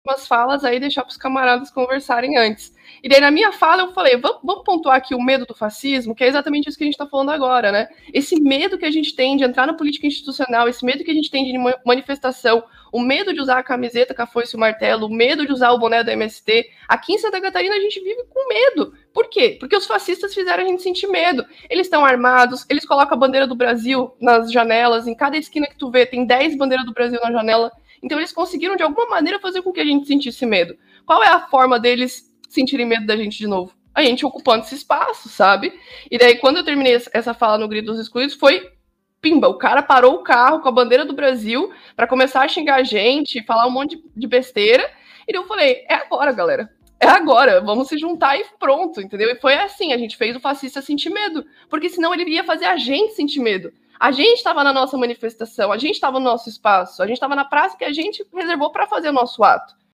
últimas falas aí, deixar para os camaradas conversarem antes. E daí, na minha fala, eu falei, vamos pontuar aqui o medo do fascismo, que é exatamente isso que a gente está falando agora, né? Esse medo que a gente tem de entrar na política institucional, esse medo que a gente tem de manifestação, o medo de usar a camiseta com a foice e o martelo, o medo de usar o boné do MST. Aqui em Santa Catarina a gente vive com medo. Por quê? Porque os fascistas fizeram a gente sentir medo. Eles estão armados, eles colocam a bandeira do Brasil nas janelas, em cada esquina que tu vê tem 10 bandeiras do Brasil na janela. Então eles conseguiram de alguma maneira fazer com que a gente sentisse medo. Qual é a forma deles sentirem medo da gente de novo? A gente ocupando esse espaço, sabe? E daí quando eu terminei essa fala no Grito dos Excluídos, foi pimba, o cara parou o carro com a bandeira do Brasil para começar a xingar a gente, falar um monte de besteira, e eu falei, é agora, galera. É agora, vamos se juntar e pronto, entendeu? E foi assim, a gente fez o fascista sentir medo, porque senão ele ia fazer a gente sentir medo. A gente estava na nossa manifestação, a gente estava no nosso espaço, a gente estava na praça que a gente reservou para fazer o nosso ato.